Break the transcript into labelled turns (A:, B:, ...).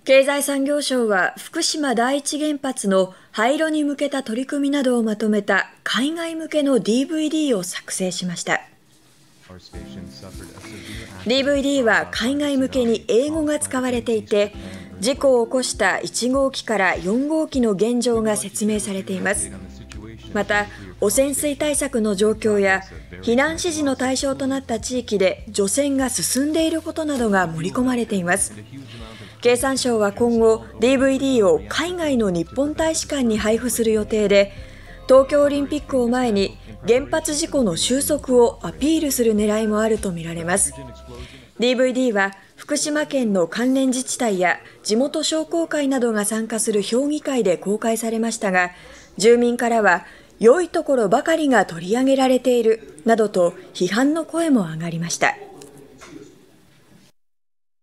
A: 経済産業省は福島第一原発の廃炉に向けた取り組みなどをまとめた海外向けの DVD を作成しました。DVD は海外向けに英語が使われていて、事故を起こした1号機から4号機の現状が説明されています。また、汚染水対策の状況や避難指示の対象となった地域で除染が進んでいることなどが盛り込まれています。経産省は今後 DVD を海外の日本大使館に配布する予定で、東京オリンピックを前に原発事故の収束をアピールする狙いもあるとみられます。DVD は福島県の関連自治体や地元商工会などが参加する評議会で公開されましたが、住民からは良いところばかりが取り上げられているなどと批判の声も上がりました。